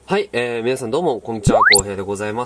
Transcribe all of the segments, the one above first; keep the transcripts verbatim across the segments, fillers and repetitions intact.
はい、えー、皆さんどうも、こんにちは、こうへいでございます。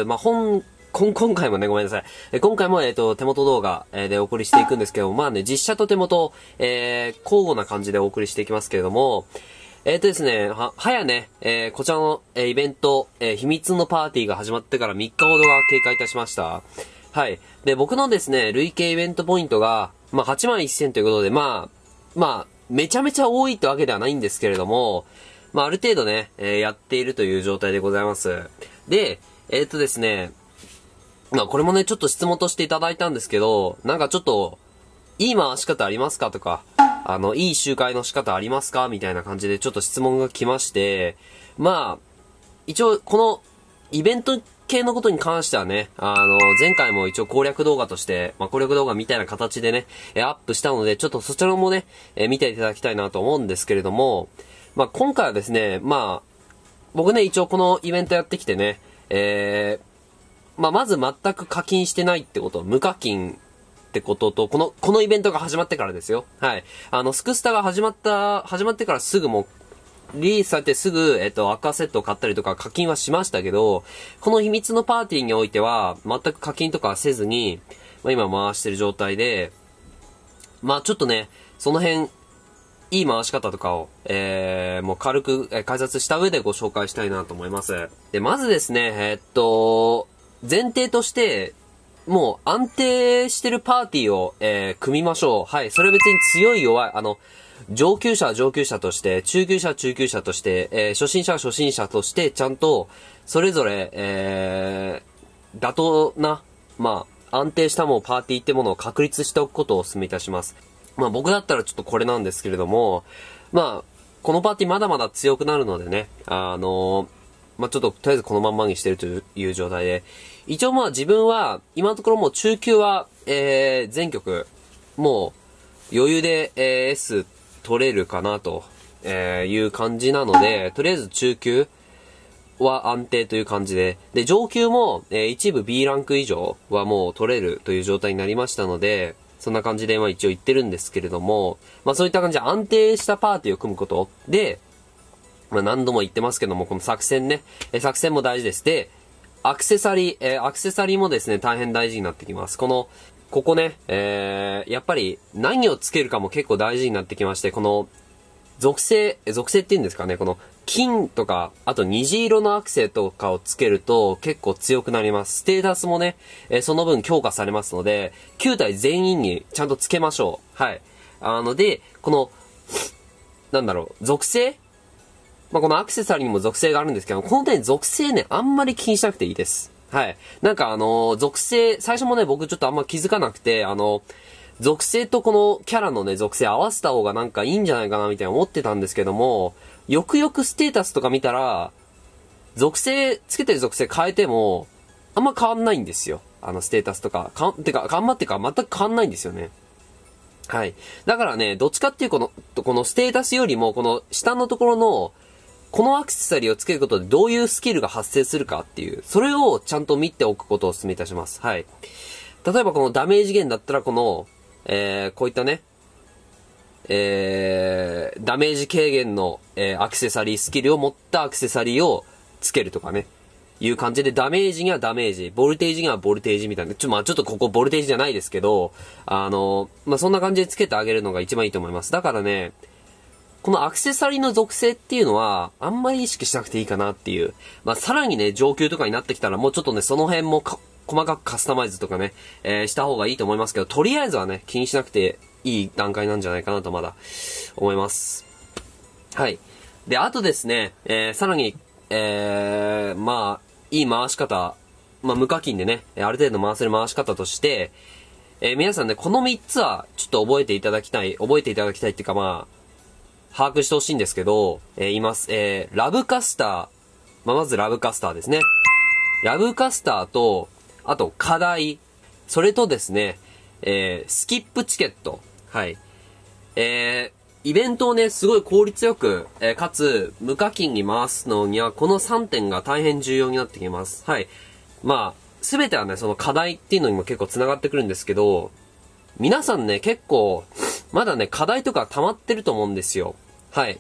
まあ、本、今、今回もね、ごめんなさい。え今回も、えっ、と、手元動画、えー、でお送りしていくんですけども、まあね、実写と手元、えー、交互な感じでお送りしていきますけれども、えっ、とですね、は、早ね、えー、こちらの、えー、イベント、えー、秘密のパーティーが始まってからみっかほどが経過いたしました。はい。で、僕のですね、累計イベントポイントが、まあ、はちまんせんということで、まあ、まあ、めちゃめちゃ多いってわけではないんですけれども、まあ、ある程度ね、えー、やっているという状態でございます。で、えー、っとですね、まあ、これもね、ちょっと質問としていただいたんですけど、なんかちょっと、いい回し方ありますかとか、あの、いい集会の仕方ありますかみたいな感じでちょっと質問が来まして、まあ、一応、この、イベント系のことに関してはね、あの、前回も一応攻略動画として、まあ、攻略動画みたいな形でね、アップしたので、ちょっとそちらもね、え見ていただきたいなと思うんですけれども、まあ、今回はですね、まあ、僕ね、一応このイベントやってきてね、えー、まあ、まず全く課金してないってこと、無課金ってことと、この、このイベントが始まってからですよ。はい。あの、スクスタが始まった、始まってからすぐもう、リリースされてすぐ、えっと、アクアセットを買ったりとか課金はしましたけど、この秘密のパーティーにおいては、全く課金とかせずに、まあ、今回してる状態で、まあ、ちょっとね、その辺、いい回し方とかを、えー、もう軽く、えー、解説した上でご紹介したいなと思います。で、まずですね、えー、っと、前提として、もう安定してるパーティーを、えー、組みましょう。はい。それは別に強い弱い、あの、上級者は上級者として、中級者は中級者として、えー、初心者は初心者として、ちゃんと、それぞれ、えー、妥当な、まあ、安定したもうパーティーってものを確立しておくことをお勧めいたします。まあ僕だったらちょっとこれなんですけれども、まあ、このパーティーまだまだ強くなるのでね、あのー、まあちょっととりあえずこのまんまにしてるという状態で、一応まあ自分は、今のところもう中級は、えー、全局、もう余裕で、えー、S 取れるかなと、えー、いう感じなので、とりあえず中級は安定という感じで、で、上級も、えー、一部 B ランク以上はもう取れるという状態になりましたので、そんな感じで、まあ一応言ってるんですけれども、まあそういった感じで安定したパーティーを組むことで、まあ何度も言ってますけども、この作戦ね、え作戦も大事です。で、アクセサリー、えー、アクセサリーもですね、大変大事になってきます。この、ここね、えー、やっぱり何をつけるかも結構大事になってきまして、この、属性、属性って言うんですかね、この、金とか、あと虹色のアクセとかをつけると結構強くなります。ステータスもね、えー、その分強化されますので、きゅう体全員にちゃんとつけましょう。はい。あので、この、なんだろう、属性まあ、このアクセサリーにも属性があるんですけど、この点属性ね、あんまり気にしなくていいです。はい。なんかあのー、属性、最初もね、僕ちょっとあんま気づかなくて、あの、属性とこのキャラのね、属性合わせた方がなんかいいんじゃないかなみたいな思ってたんですけども、よくよくステータスとか見たら、属性、つけてる属性変えても、あんま変わんないんですよ。あのステータスとか。かん、てか、頑張ってか全く変わんないんですよね。はい。だからね、どっちかっていうこの、このステータスよりも、この下のところの、このアクセサリーをつけることでどういうスキルが発生するかっていう、それをちゃんと見ておくことをお勧めいたします。はい。例えばこのダメージ源だったらこの、えー、こういったね、えー、ダメージ軽減の、えー、アクセサリースキルを持ったアクセサリーをつけるとかね。いう感じで、ダメージにはダメージ、ボルテージにはボルテージみたいな。ちょ、まあちょっとここボルテージじゃないですけど、あの、まあそんな感じでつけてあげるのが一番いいと思います。だからね、このアクセサリーの属性っていうのは、あんまり意識しなくていいかなっていう。まあさらにね、上級とかになってきたら、もうちょっとね、その辺も細かくカスタマイズとかね、えー、した方がいいと思いますけど、とりあえずはね、気にしなくていい段階なんじゃないかなとまだ思います。はい。で、あとですね、えー、さらに、えー、まあ、いい回し方、まあ、無課金でね、ある程度回せる回し方として、えー、皆さんね、このみっつは、ちょっと覚えていただきたい、覚えていただきたいっていうかまあ、把握してほしいんですけど、えー、言います。えー、ラブカスター、まあ、まずラブカスターですね。ラブカスターと、あと課題、それとですね、えー、スキップチケット、はい。えー、イベントをね、すごい効率よく、えー、かつ、無課金に回すのには、このさんてんが大変重要になってきます。はい。まあ、すべてはね、その課題っていうのにも結構繋がってくるんですけど、皆さんね、結構、まだね、課題とか溜まってると思うんですよ。はい。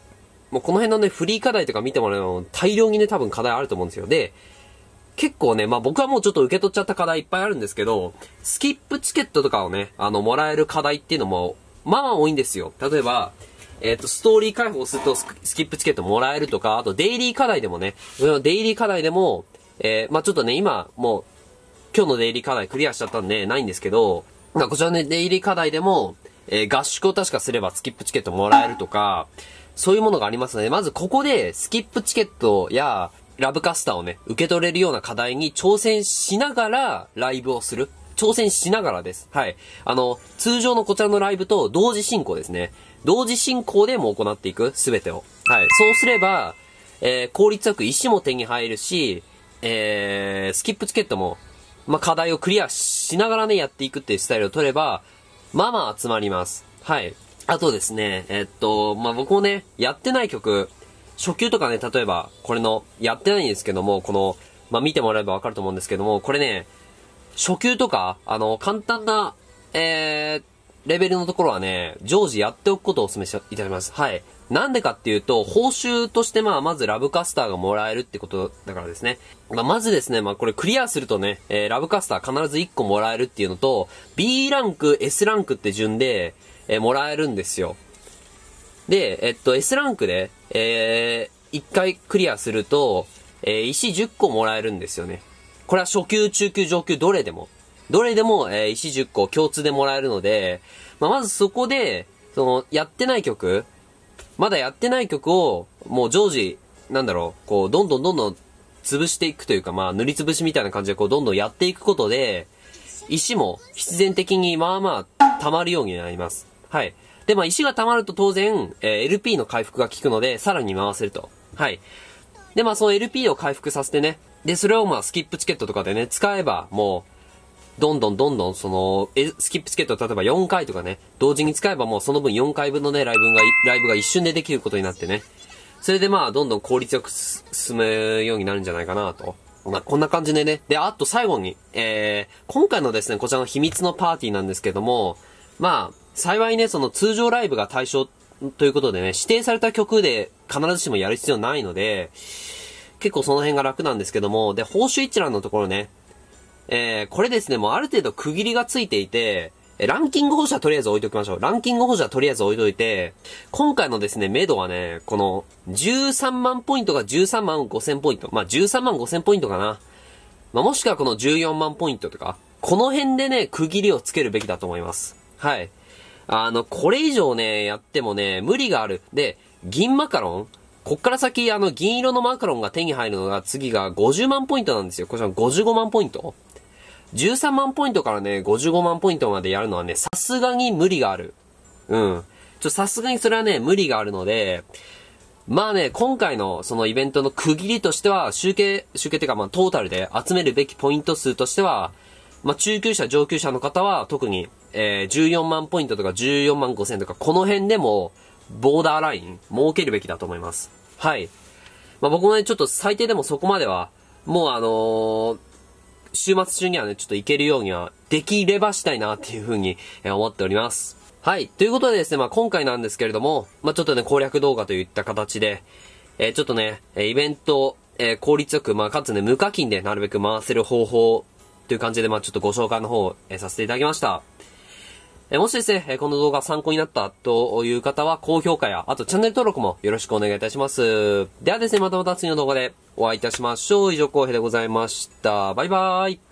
もうこの辺のね、フリー課題とか見てもらうの大量にね、多分課題あると思うんですよ。で、結構ね、まあ僕はもうちょっと受け取っちゃった課題いっぱいあるんですけど、スキップチケットとかをね、あの、もらえる課題っていうのも、まあまあ多いんですよ。例えば、えっと、ストーリー開放するとスキップチケットもらえるとか、あとデイリー課題でもね、デイリー課題でも、えー、まあちょっとね、今、もう、今日のデイリー課題クリアしちゃったんで、ないんですけど、まあこちらね、デイリー課題でも、えー、合宿を確かすればスキップチケットもらえるとか、そういうものがありますので、まずここでスキップチケットやラブカスターをね、受け取れるような課題に挑戦しながらライブをする。挑戦しながらです。はい。あの、通常のこちらのライブと同時進行ですね。同時進行でも行っていく、すべてを。はい。そうすれば、えー、効率よく石も手に入るし、えー、スキップチケットも、まあ、課題をクリアしながらね、やっていくっていうスタイルを取れば、まあまあ集まります。はい。あとですね、えっと、まあ、僕もね、やってない曲、初級とかね、例えば、これの、やってないんですけども、この、まあ、見てもらえばわかると思うんですけども、これね、初級とか、あの、簡単な、えー、レベルのところはね、常時やっておくことをお勧めしいたします。はい。なんでかっていうと、報酬としてまあ、まずラブカスターがもらえるってことだからですね。まあ、まずですね、まあ、これクリアするとね、えー、ラブカスター必ずいっこもらえるっていうのと、B ランク、S ランクって順で、えー、もらえるんですよ。で、えっと、S ランクで、えー、いっかいクリアすると、えー、石じゅっこもらえるんですよね。これは初級、中級、上級、どれでも。どれでも、えー、石じゅっこ共通でもらえるので、まあ、まずそこで、その、やってない曲、まだやってない曲を、もう常時、なんだろう、こう、どんどんどんどん潰していくというか、まあ、塗りつぶしみたいな感じで、こう、どんどんやっていくことで、石も必然的にまあまあ、溜まるようになります。はい。で、まあ、石が溜まると当然、えー、エルピー の回復が効くので、さらに回せると。はい。で、まあ、その エルピー を回復させてね、で、それをまあ、スキップチケットとかでね、使えば、もう、どんどんどんどん、その、え、スキップチケット例えばよんかいとかね、同時に使えばもうその分よんかいぶんのね、ライブが、ライブが一瞬でできることになってね。それでまあ、どんどん効率よく進むようになるんじゃないかなと。まあ、こんな感じでね。で、あと最後に、えー、今回のですね、こちらの秘密のパーティーなんですけども、まあ、幸いね、その通常ライブが対象ということでね、指定された曲で必ずしもやる必要ないので、結構その辺が楽なんですけども、で、報酬一覧のところね、えー、これですね、もうある程度区切りがついていて、ランキング保持はとりあえず置いときましょう。ランキング保持はとりあえず置いといて、今回のですね、メドはね、このじゅうさんまんポイントがじゅうさんまんごせんポイント。まあ、じゅうさんまんごせんポイントかな。まあ、もしくはこのじゅうよんまんポイントとか、この辺でね、区切りをつけるべきだと思います。はい。あの、これ以上ね、やってもね、無理がある。で、銀マカロンこっから先、あの、銀色のマカロンが手に入るのが、次がごじゅうまんポイントなんですよ。こちらごじゅうごまんポイントじゅうさんまんポイントからね、ごじゅうごまんポイントまでやるのはね、さすがに無理がある。うん。ちょ、さすがにそれはね、無理があるので、まあね、今回のそのイベントの区切りとしては、集計、集計っていうかまあトータルで集めるべきポイント数としては、まあ中級者、上級者の方は特に、えー、じゅうよんまんポイントとかじゅうよんまんごせんとか、この辺でも、ボーダーライン、設けるべきだと思います。はい。まあ僕もね、ちょっと最低でもそこまでは、もうあのー、週末中にはね、ちょっと行けるようには、できればしたいなっていう風に思っております。はい。ということでですね、まあ今回なんですけれども、まあちょっとね、攻略動画といった形で、えー、ちょっとね、イベント、えー、効率よく、まあかつね、無課金でなるべく回せる方法という感じで、まあちょっとご紹介の方を、えー、させていただきました。えー、もしですね、この動画参考になったという方は、高評価や、あとチャンネル登録もよろしくお願いいたします。ではですね、またまた次の動画でお会いいたしましょう。以上、コウヘイでございました。バイバーイ。